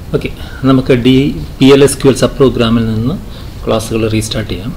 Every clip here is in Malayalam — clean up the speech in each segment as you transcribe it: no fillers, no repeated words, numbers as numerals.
Okay, നമുക്ക് PLSQL subprogramമിൽ നിന്ന് ക്ലാസ്സുകൾ റീസ്റ്റാർട്ട് ചെയ്യാം.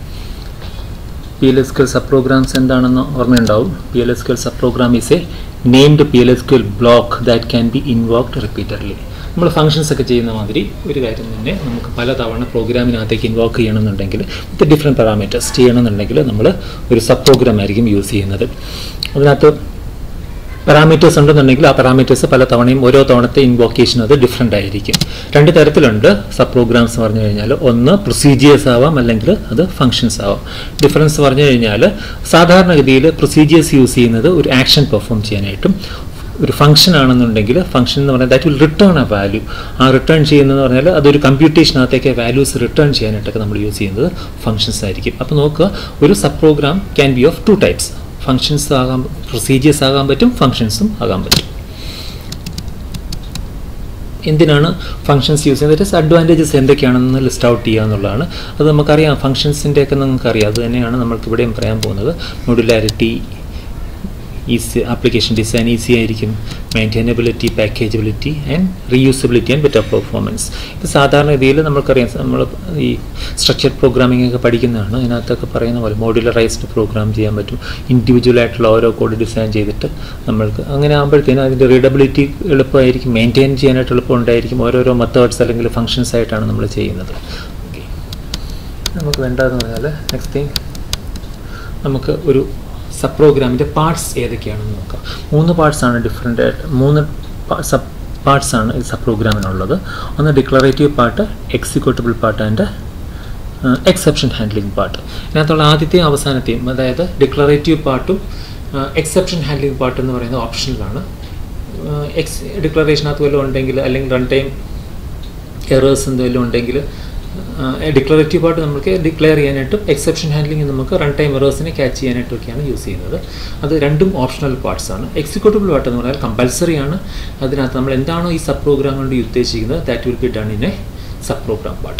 PLSQL subprograms എന്താണെന്ന് ഓർമ്മയുണ്ടാവും. PLSQL subprogram is a named PLSQL block that can be invoked repeatedly. നമ്മൾ ഫങ്ഷൻസ് ഒക്കെ ചെയ്യുന്ന മാതിരി ഒരു കാര്യം തന്നെ നമുക്ക് പലതവണ പ്രോഗ്രാമിനകത്തേക്ക് ഇൻവോക്ക് ചെയ്യണമെന്നുണ്ടെങ്കിൽ വിത്ത് ഡിഫറെൻറ്റ് പാരാമീറ്റേഴ്സ് ചെയ്യണമെന്നുണ്ടെങ്കിൽ നമ്മൾ ഒരു സബ് പ്രോഗ്രാം ആയിരിക്കും യൂസ് ചെയ്യുന്നത്. അതിനകത്ത് പാരാമീറ്റേഴ്സ് ഉണ്ടെന്നുണ്ടെങ്കിൽ ആ പാരാമീറ്റേഴ്സ് പല തവണയും ഓരോ തവണത്തെ ഇൻവോക്കേഷൻ അത് ഡിഫറെൻ്റ് ആയിരിക്കും. രണ്ട് തരത്തിലുണ്ട് സബ് പ്രോഗ്രാംസ് പറഞ്ഞു കഴിഞ്ഞാൽ. ഒന്ന് പ്രൊസീജിയേഴ്സ് ആവാം, അല്ലെങ്കിൽ അത് ഫങ്ഷൻസ് ആവാം. ഡിഫറൻസ് പറഞ്ഞു കഴിഞ്ഞാൽ സാധാരണഗതിയിൽ പ്രൊസീജിയേഴ്സ് യൂസ് ചെയ്യുന്നത് ഒരു ആക്ഷൻ പെർഫോം ചെയ്യാനായിട്ടും, ഒരു ഫംഗ്ഷൻ ആണെന്നുണ്ടെങ്കിൽ ഫംഗ്ഷൻ എന്ന് പറഞ്ഞാൽ that will return a value. ആ റിട്ടേൺ ചെയ്യുന്നതെന്ന് പറഞ്ഞാൽ അതൊരു കമ്പ്യൂട്ടേഷനകത്തേക്ക് വാല്യൂസ് റിട്ടേൺ ചെയ്യാനായിട്ടൊക്കെ നമ്മൾ യൂസ് ചെയ്യുന്നത് ഫംഗ്ഷൻസ് ആയിരിക്കും. അപ്പോൾ നോക്കുക, ഒരു subprogram can be of two types. Functions ആകാൻ, പ്രൊസീജിയേഴ്സ് ആകാൻ പറ്റും, ഫങ്ഷൻസും ആകാൻ പറ്റും. എന്തിനാണ് ഫങ്ഷൻസ് യൂസ് ചെയ്യുന്നത്? അഡ്വാൻറ്റേജസ് എന്തൊക്കെയാണെന്ന് ലിസ്റ്റ് ഔട്ട് ചെയ്യുക എന്നുള്ളതാണ്. അത് നമുക്കറിയാം, ഫങ്ഷൻസിൻ്റെ ഒക്കെ നമുക്കറിയാം. അത് തന്നെയാണ് നമ്മൾക്ക് ഇവിടെയും പറയാൻ പോകുന്നത്. Modularity, easy application design easy ആയിരിക്കും, maintainability, packageability and reusability and better performance. ഇത് സാധാരണ രീതിയിൽ നമുക്കറിയാം, നമ്മൾ ഈ സ്ട്രക്ചർഡ് പ്രോഗ്രാമിംഗ് ഒക്കെ പഠിക്കുന്നതാണ്. അതിനകത്തൊക്കെ പറയുന്ന പോലെ മോഡുലറൈസ്ഡ് പ്രോഗ്രാം ചെയ്യാൻ പറ്റും. ഇൻഡിവിജ്വൽ ആയിട്ടുള്ള ഓരോ കോഡ് ഡിസൈൻ ചെയ്തിട്ട് നമ്മൾക്ക് അങ്ങനെ ആകുമ്പോഴത്തേനും അതിൻ്റെ റീഡബിലിറ്റി എളുപ്പമായിരിക്കും, മെയിൻറ്റെയിൻ ചെയ്യാനായിട്ട് എളുപ്പമുണ്ടായിരിക്കും. ഓരോരോ മെത്തേഡ്സ് അല്ലെങ്കിൽ ഫങ്ഷൻസ് ആയിട്ടാണ് നമ്മൾ ചെയ്യുന്നത്. ഓക്കെ, നമുക്ക് വേണ്ടതെന്ന് പറഞ്ഞാൽ നെക്സ്റ്റ് തിങ്, നമുക്ക് ഒരു സബ് പ്രോഗ്രാമിൻ്റെ പാർട്സ് ഏതൊക്കെയാണെന്ന് നോക്കാം. 3 പാർട്സാണ് ഡിഫറെൻ്റ് ആയിട്ട്, 3 സബ് പാർട്സാണ് ഈ സബ് പ്രോഗ്രാമിനുള്ളത്. ഒന്ന് declarative part, executable part and exception handling part. ഇതിനകത്തുള്ള ആദ്യത്തെയും അവസാനത്തെയും, അതായത് ഡിക്ലറേറ്റീവ് പാർട്ടും എക്സെപ്ഷൻ ഹാൻഡ്ലിംഗ് പാർട്ട് എന്ന് പറയുന്നത് ഓപ്ഷനിലാണ്. ഡിക്ലറേഷനകത്ത് വല്ലതും ഉണ്ടെങ്കിൽ, അല്ലെങ്കിൽ റൺ ടൈം എറേഴ്സ് എന്തെങ്കിലും ഉണ്ടെങ്കിൽ ഡിക്ലറേറ്റീവ് പാർട്ട് നമുക്ക് ഡിക്ലെയർ ചെയ്യാനായിട്ടും, എക്സെപ്ഷൻ ഹാൻഡ്ലിംഗ് നമുക്ക് റൺ ടൈം എറേഴ്സിനെ ക്യാച്ച് ചെയ്യാനായിട്ടൊക്കെയാണ് യൂസ് ചെയ്യുന്നത്. അത് രണ്ടും ഓപ്ഷണൽ പാർട്സ് ആണ്. എക്സിക്യൂട്ടബിൾ പാർട്ട് എന്ന് പറഞ്ഞാൽ കമ്പൽസറി ആണ്. അതിനകത്ത് നമ്മൾ എന്താണോ ഈ സബ് പ്രോഗ്രാം കൊണ്ട് ഉദ്ദേശിക്കുന്നത് that will be done in a subprogram part.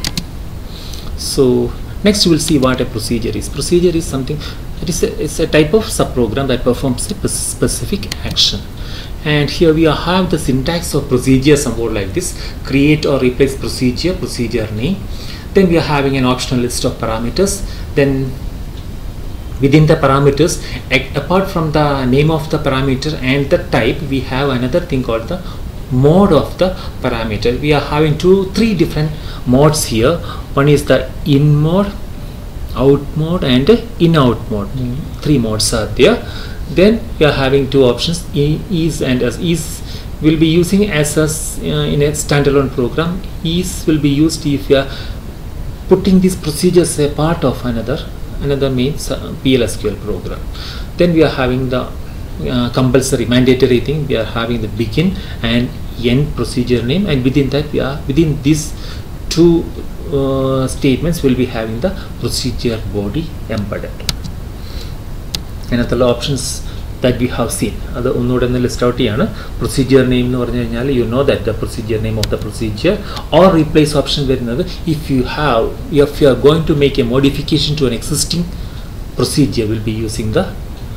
So next we will see what a procedure is. Procedure is something that is a type of sub program that performs a specific action. And here we have the syntax of procedure somewhat like this: create or replace procedure, procedure name. Then we are having an optional list of parameters. Then within the parameters, apart from the name of the parameter and the type, we have another thing called the mode of the parameter. We are having 3 different modes here. One is the in mode, out mode and in out mode. 3 modes are there. Then we are having 2 options, is and as. Is will be using as in a standalone program. Is will be used if you are putting these procedures a part of another means PLSQL program. Then we are having the compulsory, mandatory thing. We are having the begin and end procedure name, and within that we are within these 2 statements will be having the procedure body embedded. അതിനകത്തുള്ള options that we have seen, അത് ഒന്നുകൂടെ ഒന്ന് ലിസ്റ്റ് ഔട്ട് ചെയ്യാണ്. പ്രൊസീജിയർ നെയിം എന്ന് പറഞ്ഞു കഴിഞ്ഞാൽ you know that the procedure name of the procedure. Or replace option വരുന്നത് if you are going to make a modification to an existing procedure will be using the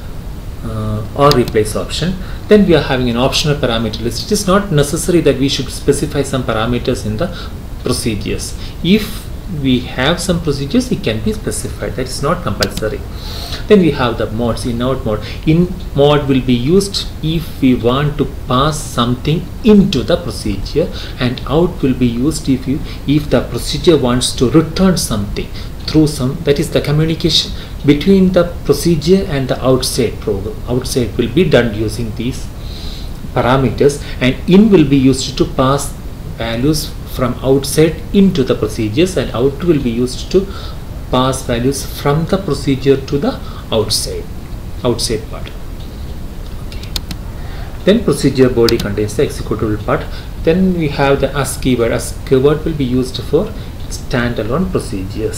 or replace option. Then we are having an optional parameter list. It is not necessary that we should specify some parameters in the procedures. If we have some procedures, it can be specified. That is not compulsory. Then we have the modes, in out mode. In mode will be used if we want to pass something into the procedure, and out will be used if the procedure wants to return something through some, that is the communication between the procedure and the outside program. Outside will be done using these parameters, and in will be used to pass values from outside into the procedures, and out will be used to pass values from the procedure to the outside part. Okay. Then procedure body contains the executable part. Then we have the as keyword. As keyword will be used for standalone procedures.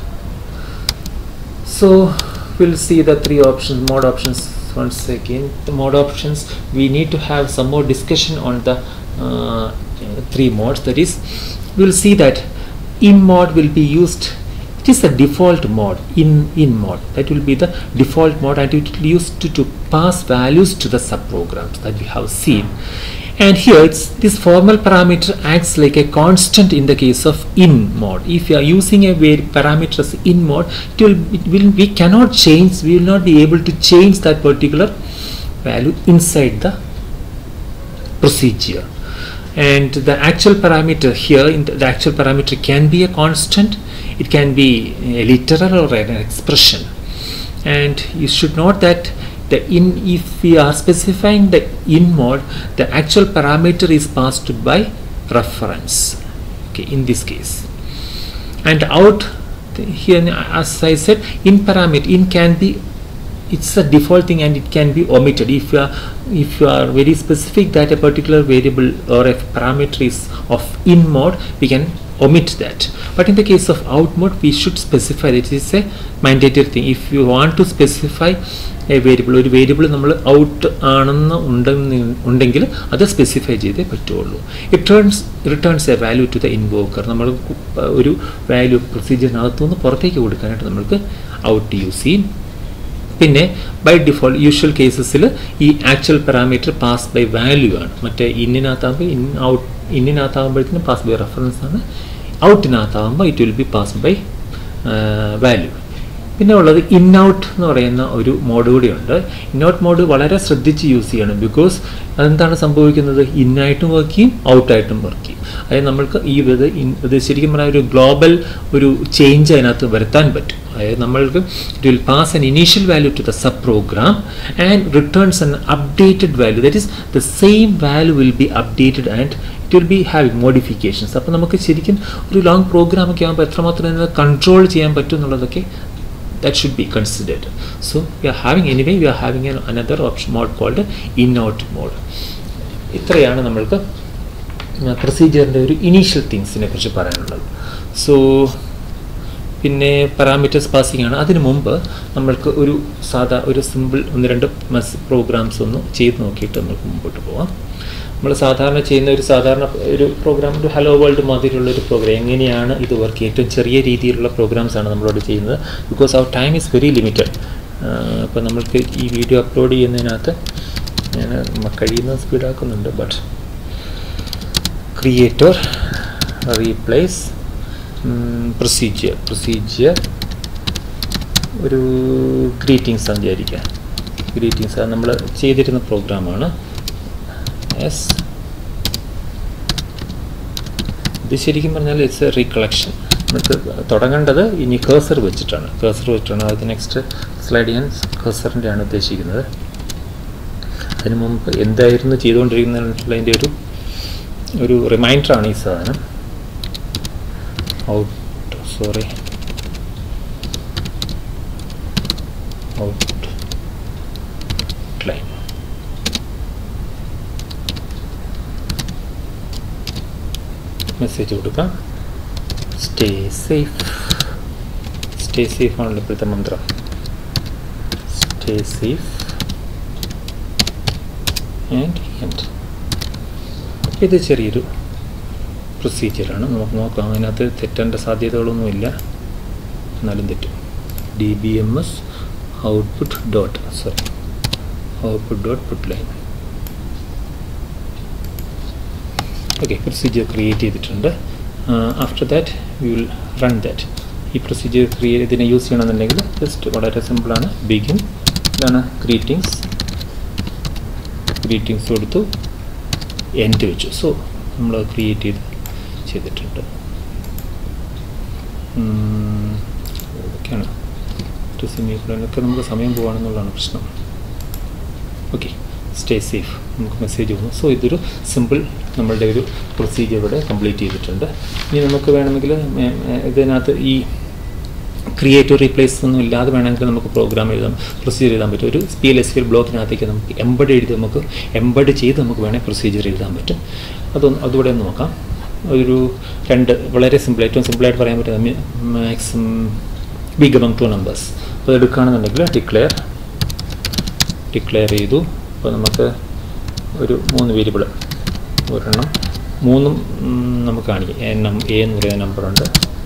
So we'll see the 3 options, mode options once again. The mode options, we need to have some more discussion on the 3 modes. That is, we will see that in mode will be used. It is the default mode, in mode. That will be the default mode, and it will be used to pass values to the subprograms that we have seen. And here this formal parameter acts like a constant in the case of in mode. If you are using a parameter as in mode, we cannot change, we will not be able to change that particular value inside the procedure. And the actual parameter here, the actual parameter can be a constant, it can be a literal or an expression. And you should note that if we are specifying the in mode, the actual parameter is passed by reference, okay, in this case. And out here, as I said, in parameter, in can be, it's a default thing and it can be omitted. If you are very specific that a particular variable or a parameter is of in mode, we can omit that. But in the case of out mode, we should specify that. It is a mandatory thing. If you want to specify a variable, ഒരു വേരിയബിൾ നമ്മൾ ഔട്ട് ആണെന്ന് ഉണ്ടെങ്കിൽ അത് സ്പെസിഫൈ ചെയ്തേ പറ്റുള്ളൂ. Returns a value to the invoker. നമ്മൾ ഒരു വാല്യൂ പ്രൊസീജിയറിനകത്തുനിന്ന് പുറത്തേക്ക് കൊടുക്കാനായിട്ട് നമ്മൾക്ക് ഔട്ട് യൂസ് ചെയ്യും. പിന്നെ ബൈ ഡിഫോൾട്ട് യൂഷ്വൽ കേസസിൽ ഈ actual parameter pass by value ആണ്. മറ്റേ ഇന്നിനകത്താകുമ്പോൾ ഇന്നിനകത്താകുമ്പോഴത്തേനും പാസ് ബൈ റെഫറൻസ് ആണ്. ഔട്ടിനകത്താകുമ്പോൾ it will be pass by value. പിന്നെ ഉള്ളത് ഇൻ ഔട്ട് എന്ന് പറയുന്ന ഒരു മോഡ് കൂടിയുണ്ട്. ഇൻ ഔട്ട് മോഡ് വളരെ ശ്രദ്ധിച്ച് യൂസ് ചെയ്യണം. ബിക്കോസ് അതെന്താണ് സംഭവിക്കുന്നത്, ഇന്നായിട്ടും വർക്ക് ചെയ്യും ഔട്ടായിട്ടും വർക്ക് ചെയ്യും. അതായത് നമ്മൾക്ക് ഇത് ശരിക്കും പറഞ്ഞാൽ ഒരു ഗ്ലോബൽ ഒരു ചേഞ്ച് അതിനകത്ത് വരുത്താൻ പറ്റും. അതായത് നമ്മൾക്ക് it will pass an initial value to the subprogram and returns an updated value. That is the same value will be updated and it will be having modifications. അപ്പോൾ നമുക്ക് ശരിക്കും ഒരു ലോങ് പ്രോഗ്രാം ഒക്കെ ആകുമ്പോൾ എത്രമാത്രം കൺട്രോൾ ചെയ്യാൻ പറ്റും എന്നുള്ളതൊക്കെ that should be considered. So we are having another option mode called in out mode. ഇത്രയാണ് നമ്മൾക്ക് പ്രൊസീജിയറിൻ്റെ ഒരു ഇനീഷ്യൽ തിങ്സിനെ കുറിച്ച് പറയാനുള്ളത്. സോ പിന്നെ പാരാമീറ്റേഴ്സ് പാസിംഗ് ആണ്. അതിനു മുമ്പ് നമ്മൾക്ക് ഒരു സിമ്പിൾ 1-2 പ്രോഗ്രാംസ് ഒന്ന് ചെയ്ത് നോക്കിയിട്ട് നമുക്ക് മുമ്പോട്ട് പോകാം. നമ്മൾ സാധാരണ ചെയ്യുന്ന ഒരു പ്രോഗ്രാം, ഒരു ഹലോ വേൾഡ് മാതിരിയുള്ളൊരു പ്രോഗ്രാം എങ്ങനെയാണ് ഇത് വർക്ക് ചെയ്യുക, ഏറ്റവും ചെറിയ രീതിയിലുള്ള പ്രോഗ്രാംസാണ് നമ്മളോട് ചെയ്യുന്നത്. ബിക്കോസ് അവർ ടൈം ഈസ് വെരി ലിമിറ്റഡ്. അപ്പോൾ നമ്മൾക്ക് ഈ വീഡിയോ അപ്ലോഡ് ചെയ്യുന്നതിനകത്ത് ഞാൻ കഴിയുന്ന സ്പീഡാക്കുന്നുണ്ട്. ബട്ട് ക്രിയേറ്റർ റീപ്ലേസ് പ്രൊസീജിയർ ഒരു ഗ്രീറ്റിംഗ്സ് ആണ് വിചാരിക്കുക. ഗ്രീറ്റിംഗ്സ് അത് നമ്മൾ ചെയ്തിരുന്ന പ്രോഗ്രാമാണ്. ഇത് ശരിക്കും പറഞ്ഞാൽ ഇറ്റ്സ് എ റീകളക്ഷൻ. നമുക്ക് തുടങ്ങേണ്ടത് ഇനി കേഴ്സർ വെച്ചിട്ടാണ്. അത് നെക്സ്റ്റ് സ്ലൈഡ് ഞാൻ കേഴ്സറിൻ്റെ ആണ് ഉദ്ദേശിക്കുന്നത്. അതിന് മുമ്പ് എന്തായിരുന്നു ചെയ്തുകൊണ്ടിരിക്കുന്നതിൻ്റെ ഒരു റിമൈൻഡറാണ് ഈ സാധനം. ഔട്ട്ലൈൻ. മെസ്സേജ് കൊടുക്കാം. സ്റ്റേ സേഫ് ആണല്ലോ ഇപ്പോഴത്തെ മന്ത്രം. Stay safe and end. ഇത് ചെറിയൊരു പ്രൊസീജിയറാണ്. നമുക്ക് നോക്കാം. അതിനകത്ത് തെറ്റേണ്ട സാധ്യതകളൊന്നുമില്ല, എന്നാലും തെറ്റും. dbms output dot put line. Okay, procedure create ചെയ്തിട്ടുണ്ട്. After that we will run that. ഈ പ്രൊസീജിയർ ഇതിനെ യൂസ് ചെയ്യണമെന്നുണ്ടെങ്കിൽ ജസ്റ്റ് വളരെ സിമ്പിളാണ്. ബിഗിൻ, ഇതാണ് ഗ്രീറ്റിംഗ്സ് കൊടുത്തു, എൻഡ് വെച്ചു. സോ നമ്മൾ ക്രിയേറ്റ് ചെയ്തിട്ടുണ്ട്. ഓക്കെയാണ്. സെമിക്കോളനൊക്കെ നമുക്ക് സമയം പോവുകയാണെന്നുള്ളതാണ് പ്രശ്നം. ഓക്കെ, സ്റ്റേ സേഫ് നമുക്ക് മെസ്സേജ് വന്നു. സോ ഇതൊരു സിമ്പിൾ നമ്മളുടെ ഒരു പ്രൊസീജിയർ ഇവിടെ കംപ്ലീറ്റ് ചെയ്തിട്ടുണ്ട്. ഇനി നമുക്ക് വേണമെങ്കിൽ ഇതിനകത്ത് ഈ ക്രിയേറ്റ് റീപ്ലേസ് ഒന്നും ഇല്ലാതെ വേണമെങ്കിൽ നമുക്ക് പ്രോഗ്രാം പ്രൊസീജിയർ എഴുതാൻ പറ്റും. ഒരു PLSQL ബ്ലോക്കിനകത്തേക്ക് നമുക്ക് എംബഡ് ചെയ്ത് നമുക്ക് വേണമെങ്കിൽ പ്രൊസീജിയർ എഴുതാൻ പറ്റും. അതുകൂടെ ഒന്ന് നോക്കാം. വളരെ സിമ്പിൾ, ഏറ്റവും സിമ്പിളായിട്ട് പറയാൻ പറ്റുന്നത് മാക്സിമം ബിഗ് among 2 numbers. അപ്പോൾ എടുക്കുകയാണെന്നുണ്ടെങ്കിൽ ഡിക്ലെയർ ചെയ്തു. അപ്പോൾ നമുക്ക് ഒരു 3 വേരിയബിൾ, ഒരെണ്ണം 3 നമുക്ക് കാണിക്കും. A എന്ന് പറയുന്ന നമ്പറുണ്ട്,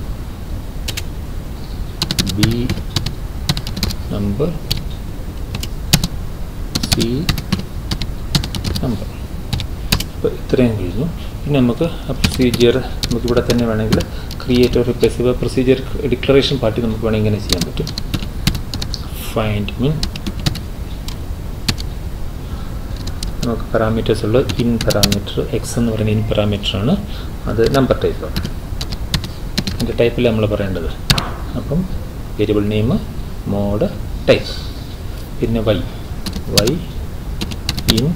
B നമ്പർ, C നമ്പർ. അപ്പോൾ ഇത്രയും കഴിഞ്ഞു. പിന്നെ നമുക്ക് ആ പ്രൊസീജിയർ നമുക്കിവിടെ തന്നെ വേണമെങ്കിൽ ക്രിയേറ്റ് ഓർ റിപ്ലേസ് ചെയ്യുക. പ്രൊസീജിയർ ഡിക്ലറേഷൻ പാർട്ടി നമുക്ക് വേണമെങ്കിൽ ഇങ്ങനെ ചെയ്യാൻ പറ്റും. ഫൈൻഡ് മീൻ നമുക്ക് പാരാമീറ്റേഴ്സ് ഉള്ള ഇൻ പാരാമീറ്റർ എക്സ് എന്ന് പറയുന്ന ഇൻ പാരാമീറ്ററാണ്. അത് നമ്പർ ടൈപ്പാണ്. അതിൻ്റെ ടൈപ്പിൽ നമ്മൾ പറയേണ്ടത്. അപ്പം വേരിയബിൾ നെയിം മോഡ് ടൈപ്പ്. പിന്നെ വൈ ഇൻ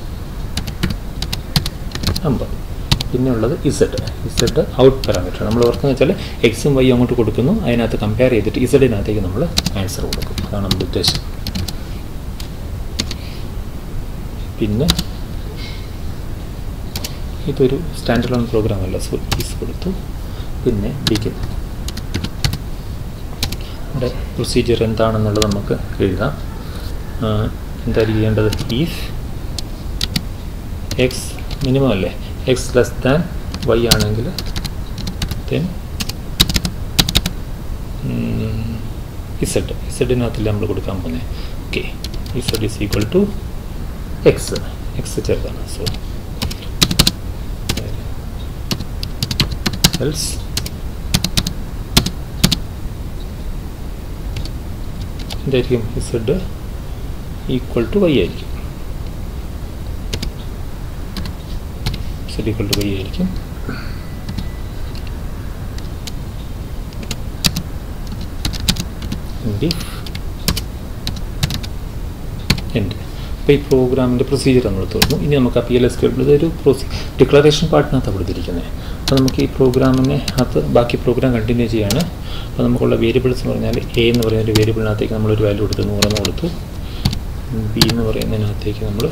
നമ്പർ. പിന്നെ ഉള്ളത് ഇസഡ് ഔട്ട് പാരാമീറ്റർ. നമ്മൾ ഓർക്കുന്നത് വെച്ചാൽ എക്സും വൈ അങ്ങോട്ട് കൊടുക്കുന്നു, അതിനകത്ത് കമ്പയർ ചെയ്തിട്ട് ഇസഡിനകത്തേക്ക് നമ്മൾ ആൻസർ കൊടുക്കും. അതാണ് നമ്മുടെ ഉദ്ദേശം. പിന്നെ ഇതൊരു സ്റ്റാൻഡേർഡ് ലോൺ പ്രോഗ്രാം അല്ല, സോ ഈസ് കൊടുത്തു. പിന്നെ ബിഗിൻ. ഇവിടെ പ്രൊസീജിയർ എന്താണെന്നുള്ളത് നമുക്ക് എഴുതാം. എന്തായാലും ചെയ്യേണ്ടത് ഈഫ് എക്സ് മിനിമം അല്ലേ, എക്സ് ലെസ് ദാൻ വൈ ആണെങ്കിൽ ദെൻ ഇസഡിനകത്തില്ല നമ്മൾ കൊടുക്കാൻ പോകുന്നത്. Okay, Z is equal to X ചെറുതാണ്. സോ എൽസ് എന്തായിരിക്കും, ഇസഡ് ഈക്വൽ ടു വൈ ആയിരിക്കും. ഇസഡ് ഈക്വൽ ടു വൈ ആയിരിക്കും. എൻഡ്. അപ്പോൾ ഈ പ്രോഗ്രാമിൻ്റെ പ്രൊസീജിയർ നമ്മൾ തുറന്നു. ഇനി നമുക്ക് ആ PLSQL ഇതൊരു ഡിക്ലറേഷൻ പാർട്ടിനകത്താണ് കൊടുത്തിരിക്കുന്നത്. അപ്പോൾ നമുക്ക് ഈ പ്രോഗ്രാമിനെ അകത്ത് ബാക്കി പ്രോഗ്രാം കണ്ടിന്യൂ ചെയ്യാണ്. അപ്പോൾ നമുക്കുള്ള വേരിയബിൾസ് എന്ന് പറഞ്ഞാൽ എ എന്ന് പറയുന്ന ഒരു വേരിയബിളിനകത്തേക്ക് നമ്മളൊരു വാല്യൂ കൊടുത്തു, 100 കൊടുത്തു. ബി എന്ന് പറയുന്നതിനകത്തേക്ക് നമ്മൾ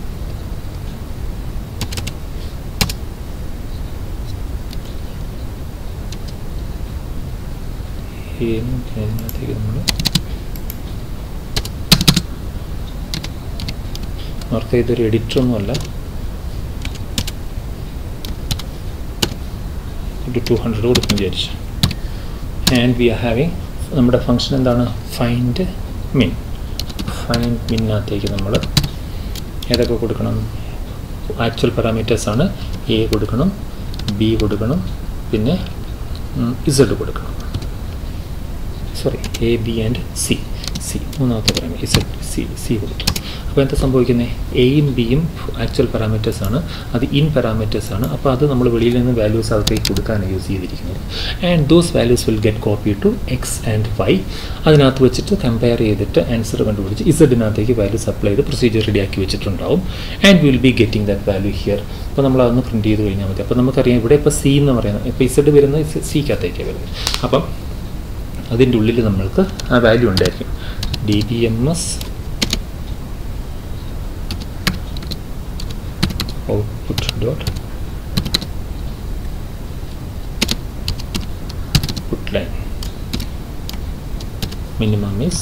അതിനകത്തേക്ക് നമ്മൾ അവർക്ക് ഇതൊരു എഡിറ്ററൊന്നുമല്ല, ഒരു 200 കൊടുക്കും വിചാരിച്ചു. ആൻഡ് വി ആർ ഹാവിങ് നമ്മുടെ ഫംഗ്ഷൻ എന്താണ്, ഫൈൻഡ് മിന്നകത്തേക്ക് നമ്മൾ ഏതൊക്കെ കൊടുക്കണം, ആക്ച്വൽ പാരാമീറ്റേഴ്സാണ്. എ കൊടുക്കണം, ബി കൊടുക്കണം, പിന്നെ ഇസഡ് കൊടുക്കണം. Sorry, A B and C മൂന്നാമത്തെ പാരാമീറ്റർ സി കൊടുക്കണം. അപ്പോൾ എന്താ സംഭവിക്കുന്നത്, എയും ബിയും ആക്ച്വൽ പാരാമീറ്റേഴ്സാണ്, അത് ഇൻ പാരാമീറ്റേഴ്സാണ്. അപ്പോൾ അത് നമ്മൾ വെളിയിൽ നിന്ന് വാല്യൂസ് അകത്തേക്ക് കൊടുക്കാനാണ് യൂസ് ചെയ്തിരിക്കുന്നത്. And those values will get copy to X and Y. അതിനകത്ത് വെച്ചിട്ട് കമ്പയർ ചെയ്തിട്ട് ആൻസർ കണ്ടുപിടിച്ച് ഇസഡിനകത്തേക്ക് വാല്യൂസ് അപ്ലൈ ചെയ്ത് പ്രൊസീജിയർ റെഡിയാക്കി വെച്ചിട്ടുണ്ടാവും. And will be getting that value here. അപ്പോൾ നമ്മൾ അതൊന്ന് പ്രിൻറ്റ് ചെയ്ത് കഴിഞ്ഞാൽ മതി. അപ്പോൾ നമുക്കറിയാം ഇവിടെ ഇപ്പോൾ സി എന്ന് പറയുന്നത്, ഇപ്പോൾ ഇസഡ് വരുന്നത് സിക്കകത്തേക്കാണ് വരുന്നത്. അപ്പം അതിൻ്റെ ഉള്ളിൽ നമ്മൾക്ക് ആ വാല്യൂ ഉണ്ടായിരിക്കും. DBMS output dot put line. Minimum is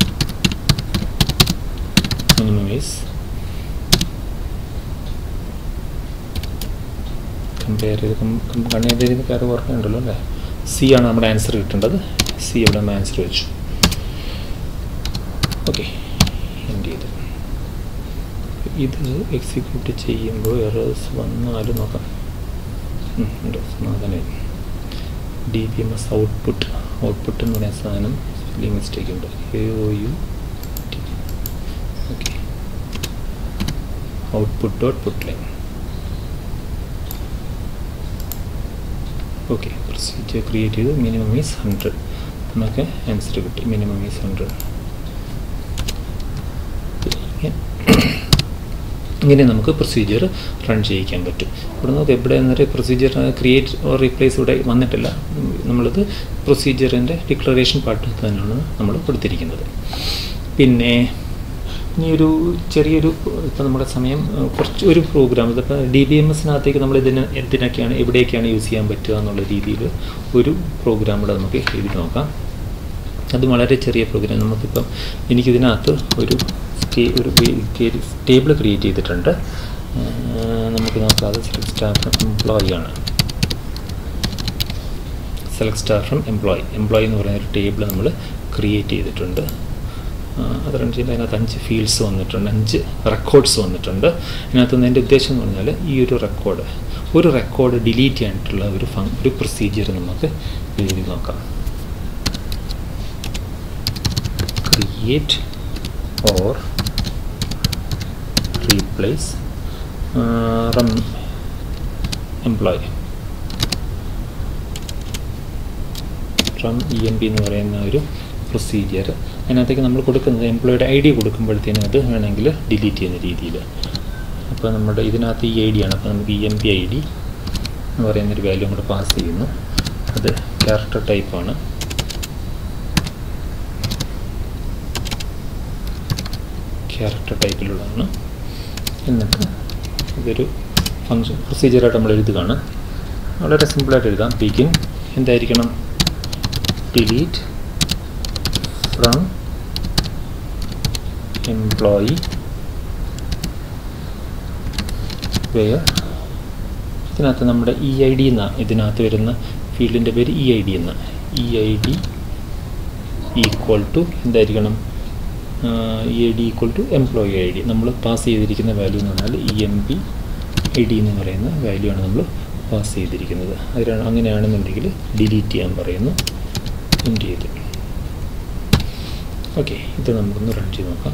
compare ചെയ്ത് കാര്യം ഓർക്കുന്നുണ്ടല്ലോ അല്ലേ. സി ആണ് നമ്മുടെ ആൻസർ കിട്ടേണ്ടത്. സി ഇവിടെ നമ്മൾ ആൻസർ വെച്ചു. ഓക്കെ, എൻഡ് ചെയ്ത് ഇത് എക്സിക്യൂട്ട് ചെയ്യുമ്പോൾ എറേഴ്സ് വന്നാലും നോക്കാം. ഉണ്ടോ, സമാധാനം. DBMS ഔട്ട്പുട്ട് എന്ന് പറയുന്ന സാധനം സ്പെല്ലിംഗ് മിസ്റ്റേക്ക് ഉണ്ട്. AOUT. Okay, output dot put line. Okay, procedure create ചെയ്തു. Minimum is 100. നമുക്ക് ആൻസർ കിട്ടി. Minimum is 100. ഇങ്ങനെ നമുക്ക് പ്രൊസീജിയർ റൺ ചെയ്യിക്കാൻ പറ്റും. ഇവിടെ നമുക്ക് എവിടെ നിന്നൊരു പ്രൊസീജിയർ ക്രിയേറ്റ് ഓർ റീപ്ലേസ് ഇവിടെ വന്നിട്ടില്ല. നമ്മളത് പ്രൊസീജിയറിൻ്റെ ഡിക്ലറേഷൻ പാർട്ട് തന്നെയാണ് നമ്മൾ കൊടുത്തിരിക്കുന്നത്. പിന്നെ ഇനി ഒരു ചെറിയൊരു ഇപ്പോൾ നമ്മുടെ സമയം കുറച്ച് ഒരു പ്രോഗ്രാം ഇതിപ്പോൾ DBMSനകത്തേക്ക് നമ്മൾ എന്തിനൊക്കെയാണ് എവിടെയൊക്കെയാണ് യൂസ് ചെയ്യാൻ പറ്റുക എന്നുള്ള രീതിയിൽ ഒരു പ്രോഗ്രാം കൂടെ നമുക്ക് എഴുതി നോക്കാം. അത് വളരെ ചെറിയ പ്രോഗ്രാം. നമുക്കിപ്പം എനിക്കിതിനകത്ത് ഒരു ടേബിൾ ക്രിയേറ്റ് ചെയ്തിട്ടുണ്ട്. നമുക്ക് നോക്കാം. അത് സെലക്ട് സ്റ്റാർ ഫ്രം എംപ്ലോയി ആണ്. സെലക്ട് സ്റ്റാർ ഫ്രം എംപ്ലോയി എന്ന് പറയുന്ന ഒരു ടേബിൾ നമ്മൾ ക്രിയേറ്റ് ചെയ്തിട്ടുണ്ട്. അത് റൺ ചെയ്യുമ്പോൾ അതിനകത്ത് 5 ഫീൽഡ്സ് വന്നിട്ടുണ്ട്, 5 റെക്കോർഡ്സ് വന്നിട്ടുണ്ട്. അതിനകത്ത് നിന്ന് എൻ്റെ ഉദ്ദേശം എന്ന് പറഞ്ഞാൽ ഈ ഒരു റെക്കോർഡ് ഡിലീറ്റ് ചെയ്യാനായിട്ടുള്ള ഒരു പ്രൊസീജിയർ നമുക്ക് എഴുതി നോക്കാം. Create or replace employee from EMP എന്ന് പറയുന്ന ഒരു പ്രൊസീജിയർ. അതിനകത്തേക്ക് നമ്മൾ കൊടുക്കുന്നത് എംപ്ലോയിയുടെ ID കൊടുക്കുമ്പോഴത്തേനും അത് വേണമെങ്കിൽ ഡിലീറ്റ് ചെയ്യുന്ന രീതിയിൽ. അപ്പോൾ നമ്മുടെ ഇതിനകത്ത് ഈ ID ആണ്. അപ്പോൾ നമുക്ക് EMP ID എന്ന് പറയുന്നൊരു വാല്യൂ കൂടെ പാസ് ചെയ്യുന്നു. അത് ക്യാരക്ടർ ടൈപ്പാണ്. ക്യാരക്ടർ ടൈപ്പിലുള്ളതാണ്. എന്നിട്ട് ഇതൊരു ഫങ്ഷൻ പ്രൊസീജിയറായിട്ട് നമ്മൾ എഴുതുകയാണ്. വളരെ സിമ്പിളായിട്ട് എഴുതാം. ബിഗിൻ എന്തായിരിക്കണം? delete from employee where ഇതിനകത്ത് നമ്മുടെ EID എന്നാണ് ഇതിനകത്ത് വരുന്ന ഫീൽഡിൻ്റെ പേര് EID എന്നാണ്. EID ഈക്വൽ ടു എന്തായിരിക്കണം? EID equal to employee ID. നമ്മൾ പാസ് ചെയ്തിരിക്കുന്ന വാല്യൂ എന്ന് പറഞ്ഞാൽ EMP ID എന്ന് പറയുന്ന വാല്യൂ ആണ് നമ്മൾ പാസ് ചെയ്തിരിക്കുന്നത്. അതിലാണ് അങ്ങനെയാണെന്നുണ്ടെങ്കിൽ ഡിലീറ്റ് ചെയ്യാൻ പറയുന്നു. പ്രിൻ്റ് ചെയ്ത് ഓക്കെ. ഇത് നമുക്കൊന്ന് റൺ ചെയ്ത് നോക്കാം.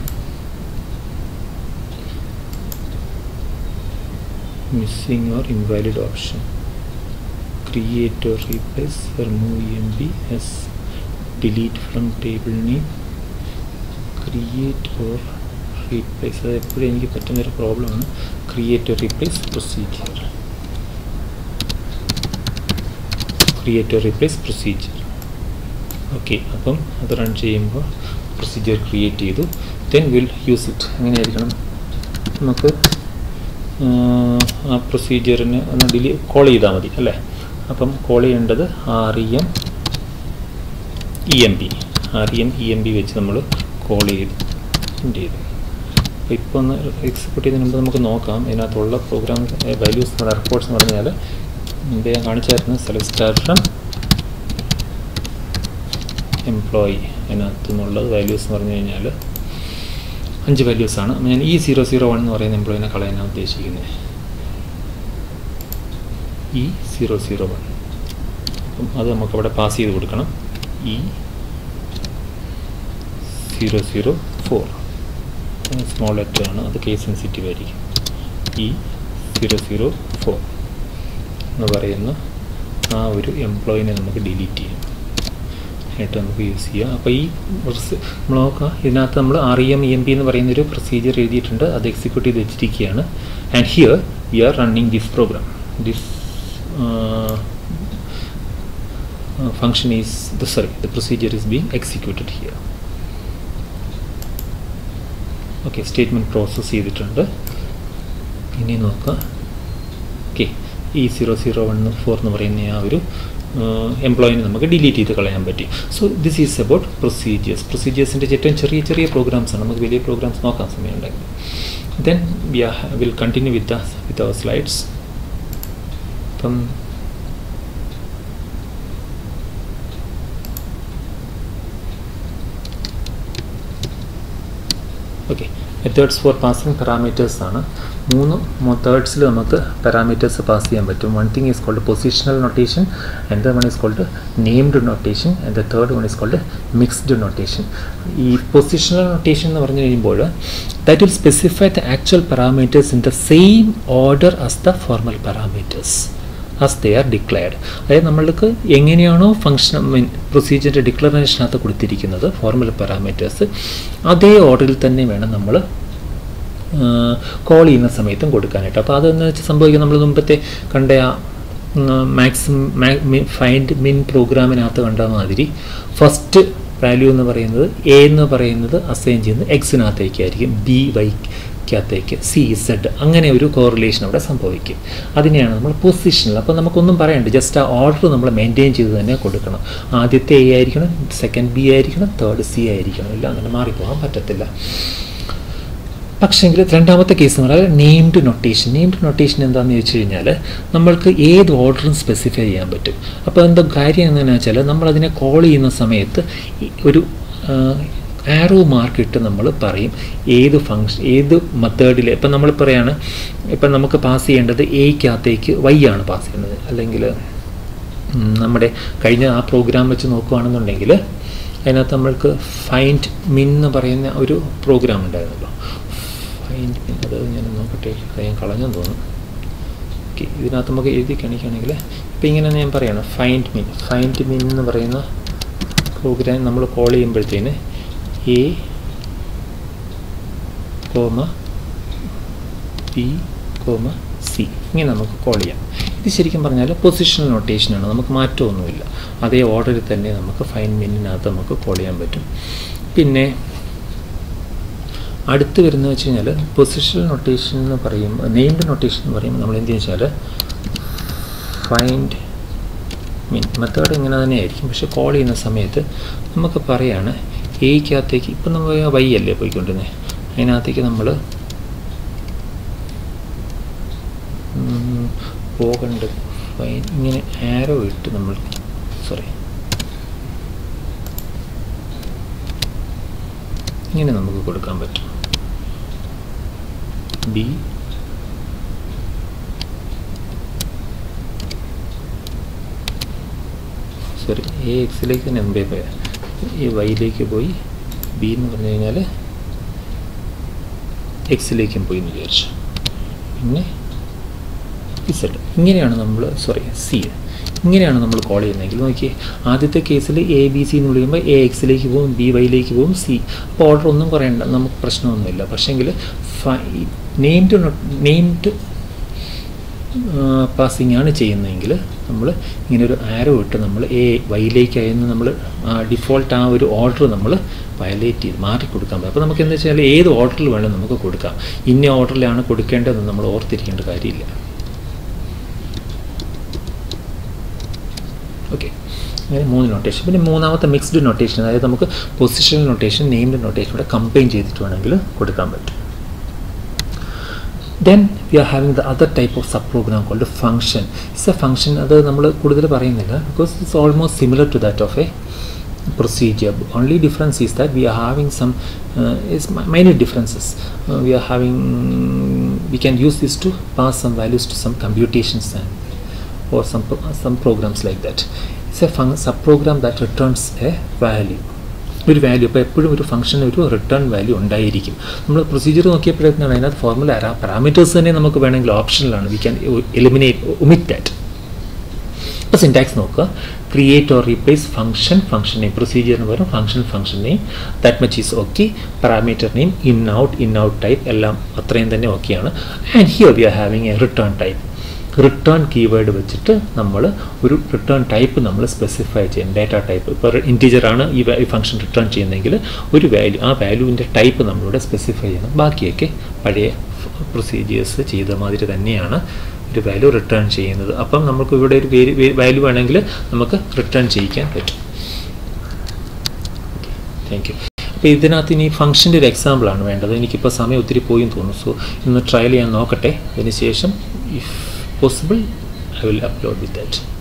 Missing or invalid option. Create or replace remove EMP as delete from table name. Create or replace അത് എപ്പോഴും എനിക്ക് പറ്റുന്നൊരു പ്രോബ്ലമാണ്. Create or replace procedure. Create or replace procedure. Okay. അപ്പം അത് റൺ ചെയ്യുമ്പോൾ പ്രൊസീജിയർ ക്രിയേറ്റ് ചെയ്തു. Then will use it. എങ്ങനെയായിരിക്കണം? നമുക്ക് ആ പ്രൊസീജിയറിന് ഒന്ന് കോൾ ചെയ്താൽ മതി അല്ലേ? അപ്പം കോൾ ചെയ്യേണ്ടത് REM EMP വെച്ച് നമ്മൾ കോൾ ചെയ്തു. അപ്പോൾ ഇപ്പോൾ ഒന്ന് എക്സിക്യൂട്ട് ചെയ്യുന്നതിന് മുമ്പ് നമുക്ക് നോക്കാം ഇതിനകത്തുള്ള പ്രോഗ്രാം വാല്യൂസ് റെക്കോർഡ്സ് എന്ന് പറഞ്ഞാൽ മുമ്പേ ഞാൻ കാണിച്ചായിരുന്നു. Select start from employee. അതിനകത്തു നിന്നുള്ളത് വാല്യൂസ് എന്ന് പറഞ്ഞു കഴിഞ്ഞാൽ 5 വാല്യൂസാണ്. ഞാൻ ഈ 001 എന്ന് പറയുന്ന എംപ്ലോയിനെ കളയാനാണ് ഉദ്ദേശിക്കുന്നത്. ഈ 001 അപ്പം അത് നമുക്കവിടെ പാസ് ചെയ്ത് കൊടുക്കണം. ഈ 004 സ്മോൾ ലെറ്റർ ആണ്, അത് കേസ് സെൻസിറ്റീവ് ആയിരിക്കും. ഈ 004 എന്ന് പറയുന്ന ആ ഒരു എംപ്ലോയിനെ നമുക്ക് ഡിലീറ്റ് ചെയ്യാം ആയിട്ട് നമുക്ക് യൂസ് ചെയ്യാം. അപ്പോൾ ഈ നമ്മൾ നോക്കാം. ഇതിനകത്ത് നമ്മൾ REM EMP എന്ന് പറയുന്നൊരു പ്രൊസീജിയർ എഴുതിയിട്ടുണ്ട്. അത് എക്സിക്യൂട്ട് ചെയ്ത് വെച്ചിരിക്കുകയാണ്. And here we are running this program. This function is the procedure is being executed here. Okay. Statement process ചെയ്തിട്ടുണ്ട്. ഇനി നോക്കാം. ഓക്കെ. ഈ 004 എന്ന് പറയുന്ന ആ ഒരു എംപ്ലോയിനെ നമുക്ക് ഡിലീറ്റ് ചെയ്ത് കളയാൻ പറ്റി. സോ ദിസ് ഈസ് അബൌട്ട് പ്രൊസീജിയേഴ്സിൻ്റെ ഏറ്റവും ചെറിയ പ്രോഗ്രാംസാണ്. നമുക്ക് വലിയ പ്രോഗ്രാംസ് നോക്കാൻ സമയമുണ്ടെങ്കിൽ. Then will continue with our slides. അപ്പം okay. Methods for passing parameters ആണ്. 3 മെത്തേഡ്സിൽ നമുക്ക് പാരാമീറ്റേഴ്സ് പാസ് ചെയ്യാൻ പറ്റും. One thing is called positional notation, another one is called named notation, and the third one is called mixed notation. ഈ പൊസിഷണൽ നൊട്ടേഷൻ എന്ന് പറഞ്ഞു കഴിയുമ്പോൾ that will specify the actual parameters in the same order as the formal parameters as they are declared. അതായത് നമ്മൾക്ക് എങ്ങനെയാണോ ഫംഗ്ഷൻ പ്രൊസീജിയറിൻ്റെ ഡിക്ലറേഷനകത്ത് കൊടുത്തിരിക്കുന്നത് ഫോർമുല പാരാമീറ്റേഴ്സ്, അതേ ഓർഡറിൽ തന്നെ വേണം നമ്മൾ കോൾ ചെയ്യുന്ന സമയത്തും കൊടുക്കാനായിട്ട്. അപ്പോൾ അതെന്ന് വെച്ചാൽ സംഭവിക്കുക, നമ്മൾ മുമ്പത്തെ കണ്ട ഫൈൻഡ് മിൻ പ്രോഗ്രാമിനകത്ത് കണ്ട മാതിരി ഫസ്റ്റ് വാല്യൂ എന്ന് പറയുന്നത് എ എന്ന് പറയുന്നത് അസൈൻ ചെയ്യുന്നത് എക്സിനകത്തേക്കായിരിക്കും, ബി വൈക്കകത്തേക്ക്, സി സെഡ്, അങ്ങനെ ഒരു കോറിലേഷൻ അവിടെ സംഭവിക്കും. അതിനെയാണ് നമ്മൾ പൊസിഷണൽ. അപ്പോൾ നമുക്കൊന്നും പറയണ്ട, ജസ്റ്റ് ആ ഓർഡർ നമ്മൾ മെയിൻറ്റെയിൻ ചെയ്ത് തന്നെ കൊടുക്കണം. ആദ്യത്തെ എ ആയിരിക്കണം, സെക്കൻഡ് ബി ആയിരിക്കണം, തേർഡ് സി ആയിരിക്കണം. ഇല്ല, അങ്ങനെ മാറിപ്പോകാൻ പറ്റത്തില്ല. പക്ഷേങ്കിൽ രണ്ടാമത്തെ കേസ് എന്ന് പറഞ്ഞാൽ നെയിംഡ് നൊട്ടേഷൻ. നെയിംഡ് നൊട്ടേഷൻ എന്താണെന്ന് ചോദിച്ചു കഴിഞ്ഞാൽ നമ്മൾക്ക് ഏത് ഓർഡറും സ്പെസിഫൈ ചെയ്യാൻ പറ്റും. അപ്പോൾ എന്താ കാര്യം എന്താണെന്ന് വെച്ചാൽ നമ്മളതിനെ കോൾ ചെയ്യുന്ന സമയത്ത് ഒരു ആരോ മാർക്ക് ഇട്ട് നമ്മൾ പറയും ഏത് ഫങ്ഷൻ ഏത് മെത്തേഡിൽ. ഇപ്പം നമ്മൾ പറയാണ് ഇപ്പം നമുക്ക് പാസ് ചെയ്യേണ്ടത് എയ്ക്കകത്തേക്ക് വൈ ആണ് പാസ് ചെയ്യുന്നത്, അല്ലെങ്കിൽ നമ്മുടെ കഴിഞ്ഞ ആ പ്രോഗ്രാം വെച്ച് നോക്കുകയാണെന്നുണ്ടെങ്കിൽ അതിനകത്ത് നമ്മൾക്ക് ഫൈൻഡ് മിൻ എന്ന് പറയുന്ന ഒരു പ്രോഗ്രാം ഉണ്ടായിരുന്നല്ലോ. ഫൈൻഡ് മിൻ, അത് ഞാൻ നോക്കട്ടെ, ഞാൻ കളഞ്ഞെന്ന് തോന്നുന്നു. ഓക്കെ, ഇതിനകത്ത് നമുക്ക് എഴുതി കാണിക്കുകയാണെങ്കിൽ ഇപ്പം ഇങ്ങനെ ഞാൻ പറയുകയാണ് ഫൈൻഡ് മിൻ എന്ന് പറയുന്ന പ്രോഗ്രാം നമ്മൾ കോൾ ചെയ്യുമ്പോഴത്തേന് A comma B comma C ഇങ്ങനെ നമുക്ക് കോൾ ചെയ്യാം. ഇത് ശരിക്കും പറഞ്ഞാൽ പൊസിഷണൽ നൊട്ടേഷനാണ്, നമുക്ക് മാറ്റമൊന്നുമില്ല. അതേ ഓർഡറിൽ തന്നെ നമുക്ക് ഫൈൻഡ് മിന്നിനകത്ത് നമുക്ക് കോൾ ചെയ്യാൻ പറ്റും. പിന്നെ അടുത്ത് വരുന്നത് വെച്ച് കഴിഞ്ഞാൽ പൊസിഷണൽ നൊട്ടേഷൻ എന്ന് പറയുമ്പോൾ, നെയിംഡ് നൊട്ടേഷൻ എന്ന് പറയുമ്പോൾ നമ്മൾ എന്ത് വെച്ചാൽ ഫൈൻഡ് മിൻ മെത്തേഡ് ഇങ്ങനെ തന്നെ ആയിരിക്കും. പക്ഷെ കോൾ ചെയ്യുന്ന സമയത്ത് നമുക്ക് പറയാണ് എയ്ക്കകത്തേക്ക്, ഇപ്പം നമ്മൾ വൈ അല്ലേ പോയിക്കൊണ്ടിരുന്നത്, അതിനകത്തേക്ക് നമ്മൾ പോകേണ്ടത് ഫൈൻ ഇങ്ങനെ ആരോ ഇട്ട് നമ്മൾ ഇങ്ങനെ നമുക്ക് കൊടുക്കാൻ പറ്റും. ബി എ എക്സിലേക്ക് തന്നെ മുമ്പേ പോയാൽ ഈ വൈയിലേക്ക് പോയി, ബി എന്ന് പറഞ്ഞു കഴിഞ്ഞാൽ എക്സിലേക്കും പോയി എന്ന് വിചാരിച്ചു. പിന്നെ ഇസഡ് ഇങ്ങനെയാണ് നമ്മൾ സി ഇങ്ങനെയാണ് നമ്മൾ കോൾ ചെയ്യുന്നതെങ്കിൽ നോക്കിയേ, ആദ്യത്തെ കേസിൽ എ ബി സി എന്ന് വിളിക്കുമ്പോൾ എ എക്സിലേക്ക് പോകും, ബി വൈയിലേക്ക് പോകും, സി. അപ്പോൾ ഓർഡർ ഒന്നും പറയണ്ട, നമുക്ക് പ്രശ്നമൊന്നുമില്ല. പക്ഷേങ്കിൽ നെയിംഡ് പാസിംഗ് ആണ് ചെയ്യുന്നതെങ്കിൽ നമ്മൾ ഇങ്ങനെ ഒരു ആരോ ഇട്ട് നമ്മൾ എ വൈയിലേക്കായിരുന്നു നമ്മൾ ഡിഫോൾട്ട് ആ ഒരു ഓർഡർ നമ്മൾ വയലേറ്റ് ചെയ്ത് മാറി കൊടുക്കാൻ പറ്റും. അപ്പോൾ നമുക്ക് എന്താ വെച്ചാൽ ഏത് ഓർഡറിൽ വേണം നമുക്ക് കൊടുക്കാം, ഇന്ന ഓർഡറിലാണ് കൊടുക്കേണ്ടതെന്ന് നമ്മൾ ഓർത്തിരിക്കേണ്ട കാര്യമില്ല. ഓക്കെ, അങ്ങനെ 3 നൊട്ടേഷൻ. പിന്നെ മൂന്നാമത്തെ മിക്സ്ഡ് നൊട്ടേഷൻ, അതായത് നമുക്ക് പൊസിഷണൽ നൊട്ടേഷൻ നെയിംഡ് നൊട്ടേഷൻ കൂടെ കമ്പൈൻ ചെയ്തിട്ട് വേണമെങ്കിൽ കൊടുക്കാൻ പറ്റും. Then we are having the other type of subprogram called a function. It's a function, അത് നമ്മൾ കൂടുതൽ പറയുന്നില്ല because it's almost similar to that of a procedure. Only difference is that we are having some minor differences. We can use this to pass some values to some computations or some programs like that. It's a subprogram that returns a value. ഒരു വാല്യൂ, ഇപ്പോൾ എപ്പോഴും ഒരു ഫംഗ്ഷന് ഒരു റിട്ടേൺ വാല്യൂ ഉണ്ടായിരിക്കും. നമ്മൾ പ്രൊസീജിയർ നോക്കിയപ്പോഴത്തേക്കാണ് അതിനകത്ത് ഫോർമുല പാരാമീറ്റേഴ്സ് തന്നെ നമുക്ക് വേണമെങ്കിൽ ഓപ്ഷനിലാണ്. We can omit that. ഇപ്പോൾ സിൻടാക്സ് നോക്കുക, create or replace function name, പ്രൊസീജിയറിന് പകരം function name, that much is okay. Parameter name in out type എല്ലാം അത്രയും തന്നെ ഓക്കെയാണ്. And here we are having a return type. Return keyword വെച്ചിട്ട് നമ്മൾ ഒരു റിട്ടേൺ ടൈപ്പ് നമ്മൾ സ്പെസിഫൈ ചെയ്യണം. ഡാറ്റ ടൈപ്പ്, ഇപ്പോൾ ഇൻറ്റീജറാണ് ഈ ഫംഗ്ഷൻ റിട്ടേൺ ചെയ്യുന്നതെങ്കിൽ ഒരു വാല്യൂ, ആ വാല്യൂവിൻ്റെ ടൈപ്പ് നമ്മളിവിടെ സ്പെസിഫൈ ചെയ്യണം. ബാക്കിയൊക്കെ പഴയ പ്രൊസീജിയേഴ്സ് ചെയ്ത മാതിരി തന്നെയാണ് ഒരു വാല്യൂ റിട്ടേൺ ചെയ്യുന്നത്. അപ്പം നമുക്ക് ഇവിടെ ഒരു വാല്യൂ വേണമെങ്കിൽ നമുക്ക് റിട്ടേൺ ചെയ്യിക്കാൻ പറ്റും. Thank you. അപ്പോൾ ഇതിനകത്ത് ഇനി ഫംഗ്ഷൻ്റെ ഒരു എക്സാമ്പിളാണ് വേണ്ടത്. എനിക്കിപ്പോൾ സമയം ഒത്തിരി പോയി തോന്നുന്നു. സോ ഇന്ന് ട്രയൽ ചെയ്യാൻ നോക്കട്ടെ. അതിന് ശേഷം if possible I will upload with that.